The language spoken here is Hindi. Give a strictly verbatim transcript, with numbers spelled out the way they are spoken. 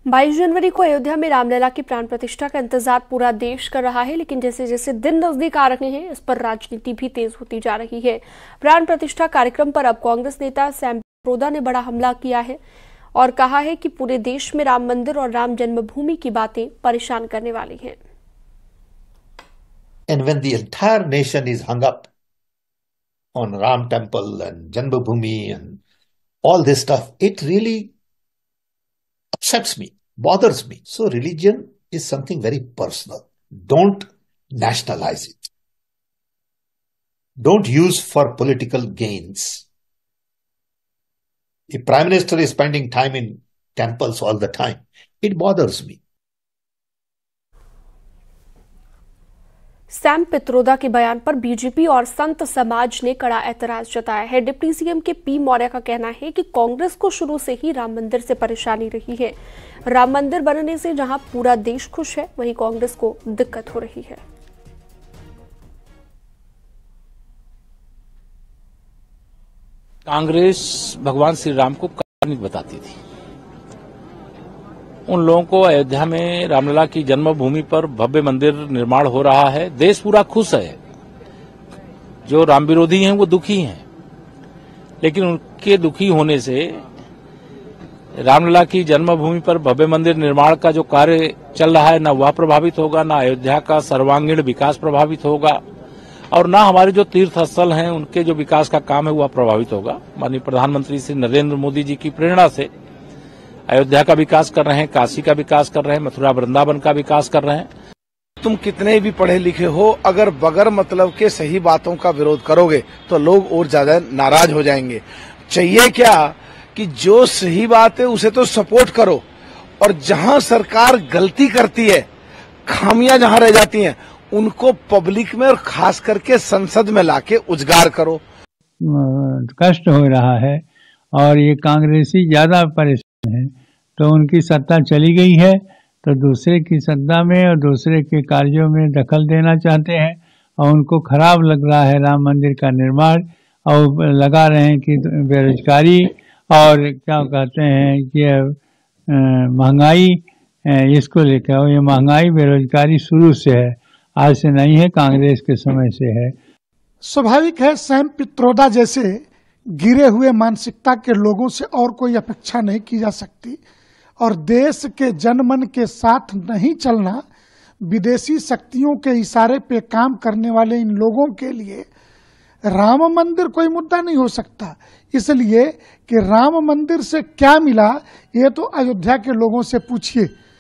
बाईस जनवरी को अयोध्या में रामलला की प्राण प्रतिष्ठा का इंतजार पूरा देश कर रहा है, लेकिन जैसे जैसे दिन नजदीक आ रहे हैं, इस पर राजनीति भी तेज होती जा रही है। प्राण प्रतिष्ठा कार्यक्रम पर अब कांग्रेस नेता सैम पित्रोदा ने बड़ा हमला किया है और कहा है कि पूरे देश में राम मंदिर और राम जन्मभूमि की बातें परेशान करने वाली हैं। And when the entire nation is hung up on Ram temple and Janmabhoomi and all this stuff, it really upsets me, bothers me. So religion is something very personal. Don't nationalize it. Don't use for political gains. If Prime Minister is spending time in temples all the time, it bothers me. Sam Pitroda के बयान पर बीजेपी और संत समाज ने कड़ा ऐतराज जताया है। Deputy CM K P Maurya का कहना है कि कांग्रेस को शुरू से ही राम मंदिर से परेशानी रही है। राम मंदिर बनने से जहां पूरा देश खुश है, वहीं कांग्रेस को दिक्कत हो रही है। कांग्रेस भगवान श्री राम को काल्पनिक बताती थी। उन लोगों को अयोध्या में रामलला की जन्मभूमि पर भव्य मंदिर निर्माण हो रहा है, देश पूरा खुश है। जो राम विरोधी हैं वो दुखी हैं, लेकिन उनके दुखी होने से रामलला की जन्मभूमि पर भव्य मंदिर निर्माण का जो कार्य चल रहा है, न वह प्रभावित होगा, न अयोध्या का सर्वांगीण विकास प्रभावित होगा और न हमारे जो तीर्थ स्थल हैं उनके जो विकास का काम है वह प्रभावित होगा। माननीय प्रधानमंत्री श्री नरेंद्र मोदी जी की प्रेरणा से अयोध्या का विकास कर रहे हैं, काशी का विकास कर रहे हैं, मथुरा वृंदावन का विकास कर रहे हैं। तुम कितने भी पढ़े लिखे हो, अगर बगैर मतलब के सही बातों का विरोध करोगे तो लोग और ज्यादा नाराज हो जाएंगे। चाहिए क्या कि जो सही बात है उसे तो सपोर्ट करो और जहां सरकार गलती करती है, खामियां जहां रह जाती हैं, उनको पब्लिक में और खास करके संसद में लाके उजागर करो। कष्ट हो रहा है और ये कांग्रेसी ज्यादा परेशान है, तो उनकी सत्ता चली गई है तो दूसरे की सत्ता में और दूसरे के कार्यों में दखल देना चाहते हैं और उनको खराब लग रहा है राम मंदिर का निर्माण और लगा रहे हैं कि बेरोजगारी और क्या कहते हैं कि महंगाई, इसको लेकर, और ये महंगाई बेरोजगारी शुरू से है, आज से नहीं है, कांग्रेस के समय से है। स्वाभाविक है, सैम पित्रोदा जैसे गिरे हुए मानसिकता के लोगों से और कोई अपेक्षा नहीं की जा सकती और देश के जनमन के साथ नहीं चलना, विदेशी शक्तियों के इशारे पे काम करने वाले इन लोगों के लिए राम मंदिर कोई मुद्दा नहीं हो सकता। इसलिए कि राम मंदिर से क्या मिला, ये तो अयोध्या के लोगों से पूछिए।